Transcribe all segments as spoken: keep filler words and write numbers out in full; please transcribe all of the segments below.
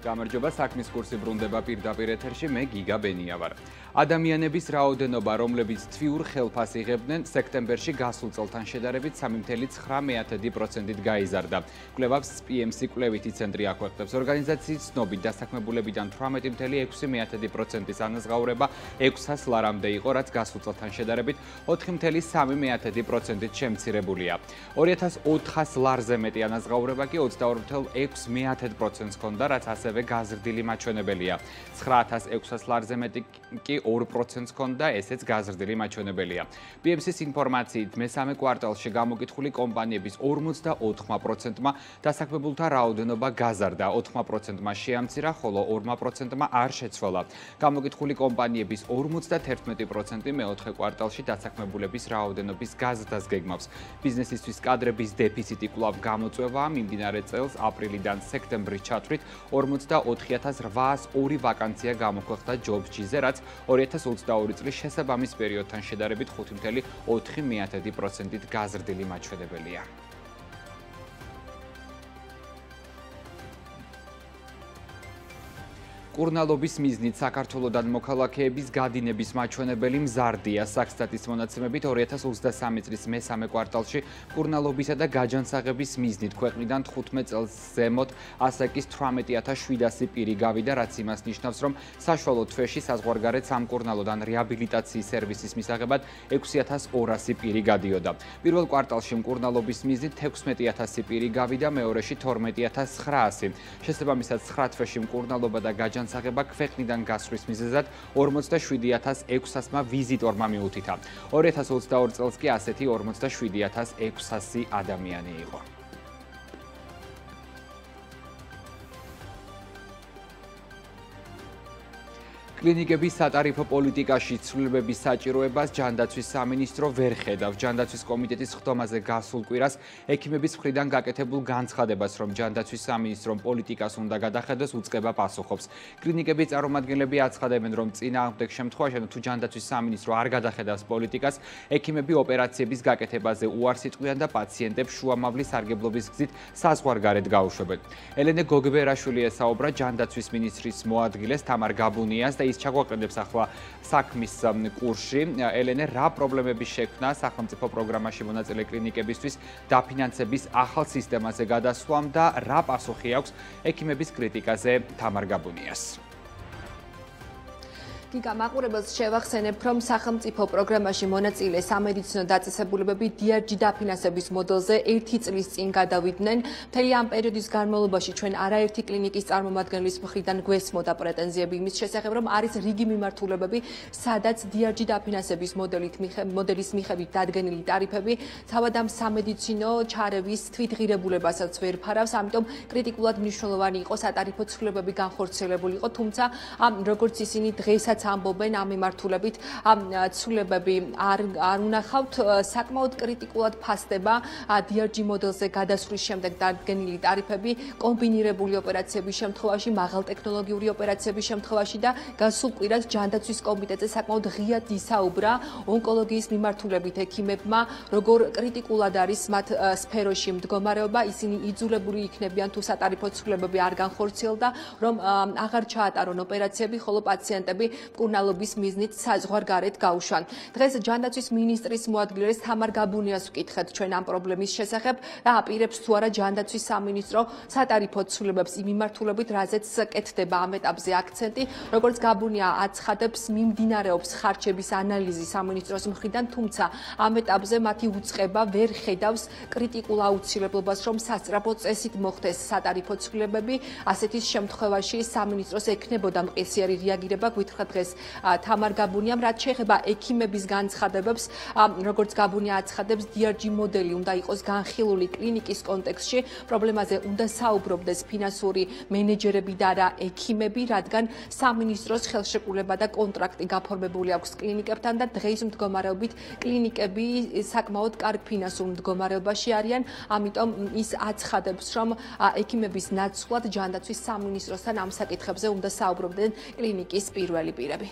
გამარჯობა, საქმის კურსი ბრუნდება პირდაპირ ეთერში, მე გიგა ბენია ვარ. ადამიანების რაოდენობა, რომლებიც თვიურ ხელფას იღებდნენ, სექტემბერში გასულ წელთან შედარებით სამი მცდელო ცხრამეტი პროცენტით გაიზარდა. კვლევებს პი ემ სი კვლევითი ცენტრი აქვეყნებს. ორგანიზაციის ცნობით, დასაქმებულებიდან თვრამეტი მცდელო ექვსი პროცენტის ანაზღაურება ექვსას ლარამდე იყო, რაც გასულ წელთან შედარებით ოთხი მცდელო სამი პროცენტით შემცირებულია. ორი ათას ოთხას ლარზე მეტი ანაზღაურება კი ოცდაორი მცდელო ექვსი პროცენტს ჰქონდა, რაც ასევე გაზრდილი მაჩვენებელია. ცხრა ათას ექვსას ლარზე მეტი კი ორ პროცენტს ჰქონდა, ესეც გაზრდილი მაჩვენებელია. პი ემ სის ინფორმაციით, მესამე კვარტალში გამოკითხული კომპანიების ორმოცდაოთხ პროცენტმა დასაქმებულთა რაოდენობა გაზარდა, ოთხ პროცენტმა შეამცირა, ხოლო ორ პროცენტმა არ შეცვალა. გამოკითხული კომპანიების ორმოცდათერთმეტი პროცენტი მეოთხე კვარტალში დასაქმებულების რაოდენობის გაზრდას გეგმავს. ბიზნესისთვის კადრების დეფიციტი კვლავ გამოწვევაა, მიმდინარე წელს აპრილიდან სექტემბრის ჩათვლით ორმოცდაოთხი ათას რვაას ორი ვაკანცია გამოქვეყნდა ჯობსჯიზე, რაც ორი ათას ოცდაორი წლის შესაბამის პერიოდთან შედარებით ხუთი მცდელო ოთხი პროცენტით გაზრდილი მაჩვენებელია. კურნალობის მიზნით საქართველოდან მოქალაქეების გადინების მაჩვენებელი მზარდია. საქსტატის მონაცემებით ორი ათას ოცდასამი წლის მესამე კვარტალში კურნალობისა და გაჯანსაღების მიზნით ქვეყნიდან თხუთმეტ წელს ზემოთ ასაკის თვრამეტი ათას შვიდასი პირი გავიდა, რაც იმას ნიშნავს, რომ საშუალო თვეში საზღვარგარეთ სამკურნალოდან რეაბილიტაციის სერვისის მისაღებად ექვსი ათას ორასი პირი გადიოდა. პირველ კვარტალში მკურნალობის მიზნით თექვსმეტი ათასი პირი გავიდა, მეორეში თორმეტი ათას ცხრაასი. შესაბამისად ცხრა თვეში მკურნალობა და გაჯანსაღება საღება ქვეყნიდან გასვლის მიზეზად ორმოცდაშვიდი ათას ექვსასმა ვიზიტორმა მიუთითა. ორი ათას ოცდაორი წელს კი ასეთი ორმოცდაშვიდი ათას ექვსასი ადამიანი იყო. კლინიკების სატარიფო პოლიტიკაში ცვლილებების საჭიროებას ჯანდაცვის სამინისტრო ვერ ხედავს. ჯანდაცვის კომიტეტის ხდომაზე გასულ კვირას ექიმების მხრიდან გაკეთებულ განცხადებას, რომ ჯანდაცვის სამინისტრომ პოლიტიკას უნდა გადახედოს, უწყება პასუხობს. კლინიკების წარმომადგენლები აცხადებენ, რომ წინააღმდეგ შემთხვევაში, თუ ჯანდაცვის სამინისტრო არ გადახედავს პოლიტიკას, ექიმები ოპერაციების გაკეთებაზე უარს იტყვიან და პაციენტებს შუამავლის სარგებლობის გზით საზღვარგარეთ გაუშვებენ. ელენე გოგბერაშვილი ესაუბრა ჯანდაცვის მინისტრის მოადგილეს თამარ გაბუნიას და ის ჩაგვაყენებს ახლა საქმის კურსში. ელენე, რა პრობლემების შექმნა სახელმწიფო პროგრამაში მონაწილე კლინიკებისთვის დაფინანსების ახალ სისტემაზე გადასვლამ და რა პასუხი აქვს ექიმების კრიტიკაზე თამარ გაბუნიას? გიგა, მაყურებელს შევახსენებ, რომ სახელმწიფო პროგრამაში მონაწილე სამედიცინო დაწესებულებები დი არ ჯი დაფინანსების მოდელზე ერთი წლის წინ გადავიდნენ. მთელი ამ პერიოდის განმავლობაში ჩვენ არაერთი კლინიკის წარმომადგენლის მხრიდან გვესმოდა პრეტენზიები იმის შესახებ, რომ არის რიგი მიმართულებები, სადაც დი არ ჯი დაფინანსების მოდელით მოდელის მიხედვით დადგენილი ტარიფები თავად ამ სამედიცინო ჩარევის თვითღირებულებასაც ვერ ფარავს, ამიტომ კრიტიკულად მნიშვნელოვანი იყო სატარიფო ცვლილებები განხორციელებული იყო, თუმცა როგორც ისინი დღესაც ამბობენ ამ მიმართულებით ამ ცვლილებები არ არ უნახავთ, საკმაოდ კრიტიკულად ფასდება დი არ ჯი მოდელზე გადასვლის შემდეგ დადგენილი ტარიფები კომბინირებული ოპერაციების შემთხვევაში, მაღალტექნოლოგიური ოპერაციების შემთხვევაში და გასულ კვირას ჯანდაცვის კომიტეტზე საკმაოდ ღიად ისაუბრა ონკოლოგიის მიმართულებით ექიმებმა, როგორ კრიტიკულად არის მათ სფეროში მდგომარეობა, ისინი იძულებული იქნებიან თუ სატარიფო ცვლილებები არ განხორციელდა, რომ აღარ ჩაატარონ ოპერაციები, ხოლო პაციენტები მკურნალობის მიზნით საზღვარგარეთ გაუშვან. დღეს ჯანდაცვის მინისტრის მოადგილეს თამარ გაბუნიას ვკითხეთ ჩვენ ამ პრობლემის შესახებ და აპირებს თუ არა ჯანდაცვის სამინისტრო სატარიფო ცვლილებებს იმ მიმართულებით, რაზეც კეთდება ამ ეტაპზე აქცენტი. როგორც გაბუნია აცხადებს, მიმდინარეობს ხარჯების ანალიზი სამინისტროს მხრიდან, თუმცა ამ ეტაპზე მათი უწყება ვერ ხედავს კრიტიკულ აუცილებლობას, რომ სასწრაფო წესით მოხდეს სატარიფო ცვლილებები. ასეთის შემთხვევაში სამინისტროს ექნებოდა მყისიერი რეაგირება, გვითხრა დღეს თამარ გაბუნიამ, რაც შეეხება ექიმების განცხადებებს, როგორც გაბუნია აცხადებს, დი არ ჯი მოდელი უნდა იყოს განხილული კლინიკის კონტექსტში, პრობლემაზე უნდა საუბრობდეს ფინანსური მენეჯერები და არა ექიმები, რადგან სამინისტროს ხელშეკრულება და კონტრაქტი გაფორმებული აქვს კლინიკებთან და დღის მდგომარეობით კლინიკები საკმაოდ კარგ ფინანსურ მდგომარეობაში არიან, ამიტომ ის აცხადებს, რომ ექიმების ნაცვლად ჯანდაცვის სამინისტროსთან ამ საკითხებზე უნდა საუბრობდნენ კლინიკის პირველი პირები.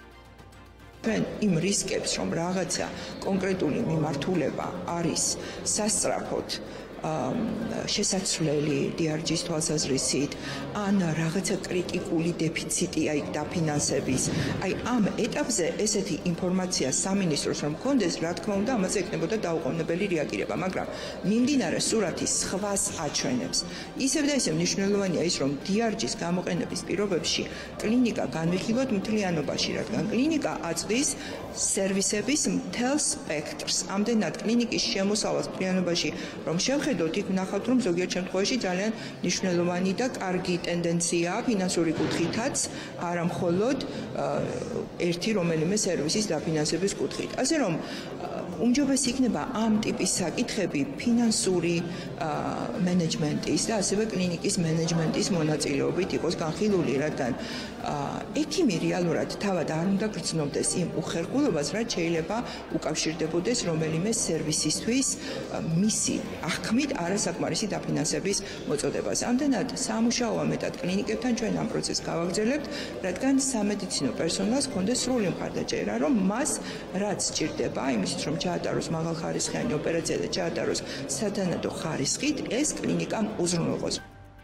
ჩვენ იმ რისკებს, რომ რაღაცა კონკრეტული მიმართულება არის სასწრაფოდ შესაძლებელი დიარჯის თვალსაზრისით ან რაღაცა კრიტიკული დეფიციტი აი დაფინანსების. აი ამ ეტაპზე ესეთი ინფორმაცია სამინისტროს რომ მქონდეს, რა თქმა უნდა, ამაზე ექნებოდა დაუყოვნებელი რეაგირება, მაგრამ მიმდინარე სურათის სხვას აჩვენებს. ისევ და ისევ მნიშვნელოვანია ის, რომ დიარჯის გამოყენების პირობებში კლინიკა განვიხილოთ მთლიანობაში, რადგან კლინიკა აწვდის სერვისების მთელ სპექტრს. ამდენად კლინიკის შემოსავალს მთლიანობაში რომ შევხედოთ, იქ ვნახავთ, რომ ზოგიერთ შემთხვევაში ძალიან მნიშვნელოვანი და კარგი ტენდენციაა ფინანსური კუთხითაც, არა მხოლოდ ერთი რომელიმე სერვისის დაფინანსების კუთხით. ასე რომ უმჯობესი იქნება ამ ტიპის საკითხები ფინანსური მენეჯმენტის და ასევე კლინიკის მენეჯმენტის მონაწილეობით იყოს განხილული, რადგან ექიმი რეალურად თავად არ უნდა გრძნობდეს იმ უხერხულობას, რაც შეიძლება უკავშირდებოდეს რომელიმე სერვისისთვის მისი აღქმით არასაკმარისი დაფინანსების მოწოდებას. ამდენად სამუშაოა მეტად კლინიკებთან ჩვენ ამ პროცესს გავაგრძელებთ, რადგან სამედიცინო პერსონალს ჰქონდეს სრული მხარდაჭერა, რომ მას რაც სჭირდება, იმისთვის რომ ჩაატაროს მაღალხარისხიანი ოპერაცია და ჩაატაროს სათანადო ხარისხით, ეს კლინიკამ უზრუნველყოს.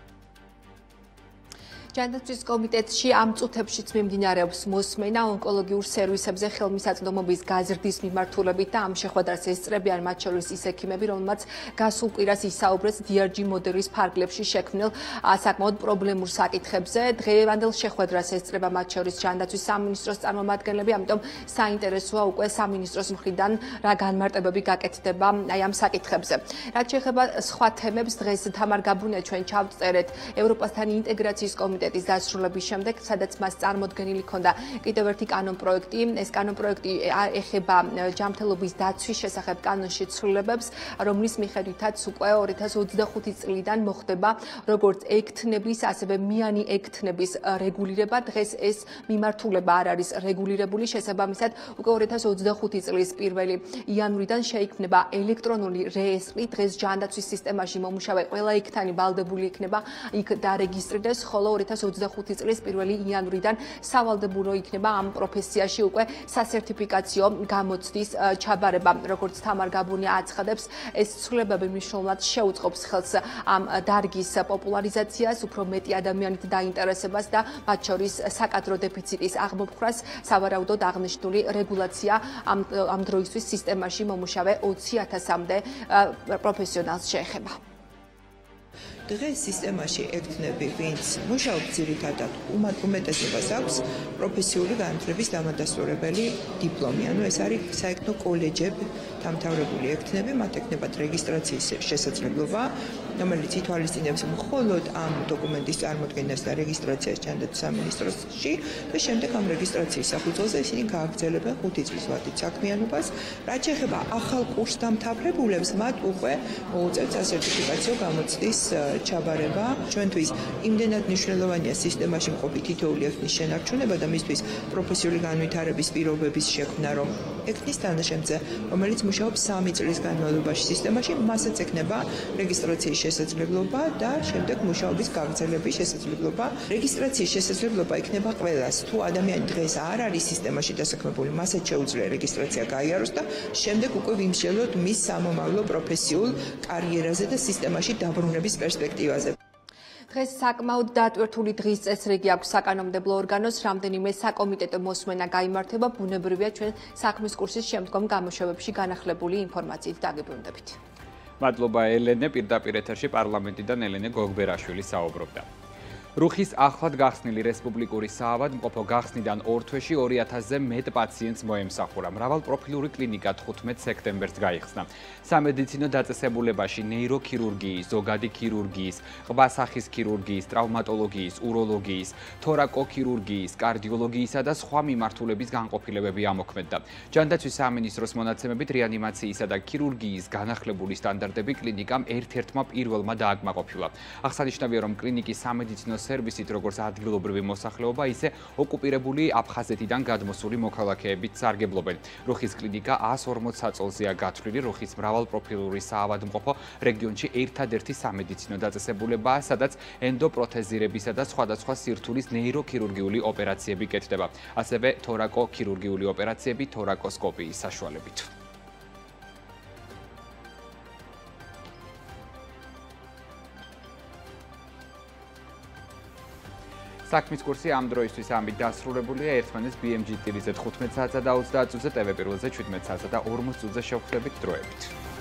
ჯანდაცვის კომიტეტში ამ წუთებშიც მიმდინარეობს მოსმენა ონკოლოგიურ სერვისებზე ხელმისაწვდომობის გაზრდის მიმართულებით და ამ შეხვედრას ესწრებიან მათ შორის ის ექიმები, რომელმაც გასულ კვირას ისაუბრეს დიარჯი მოდელის ფარგლებში შექმნილ საკმაოდ პრობლემურ საკითხებზე. დღევანდელ შეხვედრას ესწრება მათ შორის ჯანდაცვის სამინისტროს წარმომადგენლები, ამიტომ საინტერესოა უკვე სამინისტროს მხრიდან რა განმარტებები გაკეთდება აი ამ საკითხებზე. რაც შეეხება სხვა თემებს, დღეს თამარ გაბუნია ჩვენ ჩავწერეთ ევროპასთან ინტეგრაციის კომიტეტის კომიტეტის დასრულების შემდეგ, სადაც მას წარმოდგენილი ჰქონდა კიდევ ერთი კანონ პროექტი. ეს კანონ პროექტი ეხება ჯანმრთელობის დაცვის შესახებ კანონში ცვლილებებს, რომლის მიხედვითაც უკვე ორი ათას ოცდახუთი წლიდან მოხდება როგორც ექთნების, ასევე მიანი ექთნების რეგულირება. დღეს ეს მიმართულება არ არის რეგულირებული, შესაბამისად უკვე ორი ათას ოცდახუთი წლის პირველი იანვრიდან შეიქმნება ელექტრონული რეესტრი. დღეს ჯანდაცვის სისტემაში მომუშავე ყველა ექთანი ვალდებული იქნება იქ დარეგისტრირდეს, ხოლო ორი ათას ოცდახუთი წლის პირველი იანვრიდან სავალდებულო იქნება ამ პროფესიაში უკვე სასერტიფიკაციო გამოცდის ჩაბარება. როგორც თამარ გაბუნია აცხადებს, ეს ცვლილებები მნიშვნელოვნად შეუწყობს ხელს ამ დარგის პოპულარიზაციას, უფრო მეტი ადამიანით დაინტერესებას და მათ შორის საკადრო დეფიციტის აღმოფხვრას. სავარაუდოდ აღნიშნული რეგულაცია ამ ამ დროისთვის სისტემაში მომუშავე ოცი ათასამდე პროფესიონალს შეეხება. დღეს სისტემაში ექთნები, ვინც მუშაობს ძირითადად უმეტესობას აქვს პროფესიული განათლების დამადასტურებელი დიპლომი. ანუ ეს არის საექთნო კოლეჯები, დამთავრებული ექთნები, მათ ექნებათ რეგისტრაციის შესაძლებლობა, რომელიც ითვალისწინებს მხოლოდ ამ დოკუმენტის წარმოქმნას და რეგისტრაციას ჯანდაცვის სამინისტროში და შემდეგ ამ რეგისტრაციის საფუძველზე ისინი გააგრძელებენ ხუთი წლის ვადით საქმიანობას. რაც შეეხება ახალ კურს დამთავრებულებს, მათ უკვე მოუწევთ სასერტიფიკაციო გამოცდის ჩაბარება. ჩვენთვის იმდენად მნიშვნელოვანია სისტემაში მყოფი თითოეული ექთნის შენარჩუნება და მისთვის პროფესიული განვითარების პირობების შექმნა, რომ ექთნის თანაშემწე, რომელიც მუშაობს სამი წლის განმავლობაში სისტემაში, მასაც ექნება რეგისტრაციის შესაძლებლობა და შემდეგ მუშაობის გაგრძელების შესაძლებლობა. რეგისტრაციის შესაძლებლობა იქნება ყველას. თუ ადამიანი დღეს არ არის სისტემაში დასაქმებული, მასაც შეუძლია რეგისტრაცია გაიაროს და შემდეგ უკვე ვიმსჯელოთ მის სამომავლო პროფესიულ კარიერაზე და სისტემაში დაბრუნების პერსპექტივაზე. დღეს საკმაოდ დატვირთული დღის წესრიგი აქვს საკანონმდებლო ორგანოს, რამდენიმე საკომიტეტო მოსმენა გაიმართება, ბუნებრივია ჩვენ საქმის კურსის შემდგომ გამოშვებებში განახლებული ინფორმაციით დაგიბრუნდებით. მადლობა ელენე, პირდაპირ ეთერში პარლამენტიდან ელენე გოგბერაშვილი საუბრობდა. რუხის ახლად გახსნილი რესპუბლიკური საავადმყოფო გახსნიდან ორ თვეში ორი ათასზე მეტ პაციენტს მოემსახურა. მრავალპროფილური კლინიკა თხუთმეტ სექტემბერს გაიხსნა. სამედიცინო დაწესებულებაში ნეიროქირურგიის, ზოგადი ქირურგიის, ყბასახის ქირურგიის, ტრავმატოლოგიის, უროლოგიის, თორაკოქირურგიის, კარდიოლოგიისა და სხვა მიმართულების განყოფილებები ამოქმედდა. ჯანდაცვის სამინისტროს მონაცემებით რეანიმაციისა და ქირურგიის განახლებული სტანდარტები კლინიკამ ერთ-ერთმა პირველმა დააკმაყოფილა. აღსანიშნავია, რომ კლინიკის სამედიცინო სერვისით, როგორც ადგილობრივი მოსახლეობა, ისე ოკუპირებული აფხაზეთიდან გადმოსული მოქალაქეებიც სარგებლობენ. რუხის კლინიკა ას ორმოც საწოლზეა გათვლილი. რუხის მრავალპროფილური საავადმყოფო რეგიონში ერთადერთი სამედიცინო დაწესებულებაა, სადაც ენდოპროთეზირებისა და სხვადასხვა სირთულის ნეიროქირურგიული ოპერაციები კეთდება. ასევე თორაკოქირურგიული ოპერაციები თორაკოსკოპიის საშუალებით. საქმის კურსი ამ დროისთვის ამით დასრულებულია. ერთმანეთს B M G ტივიზე თხუთმეტ საათსა და ოცდაათ წუთზე, ტევ პირველზე შვიდმეტ საათსა და ორმოც წუთზე შევხვდებით დროებით.